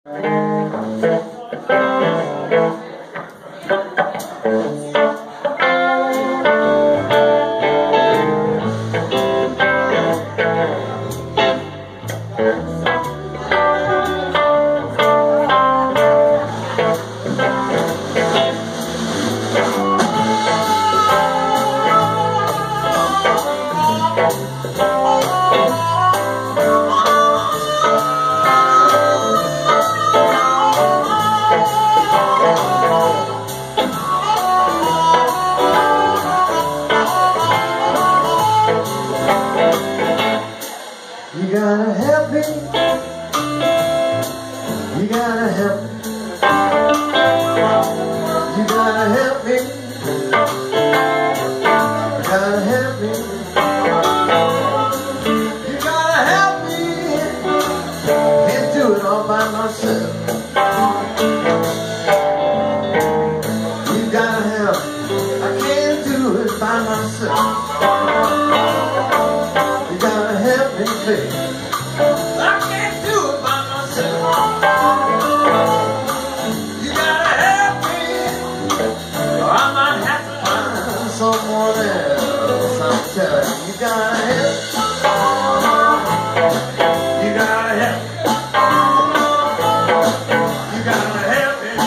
You gotta help me. You gotta help me. You gotta help me. You gotta help me. You gotta help me. Can't do it all by myself. You gotta help me. I can't do it by myself. You gotta help me, baby. I can't do it by myself. You gotta help me, or I might have to find someone else. I'm telling you, you gotta help. You gotta help. You gotta help me.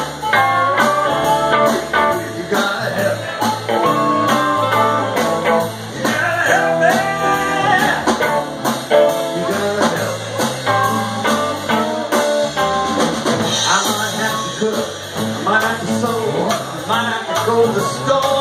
You gotta help. You gotta help me. I might have to cook, I might have to sew, I might have to go to the store.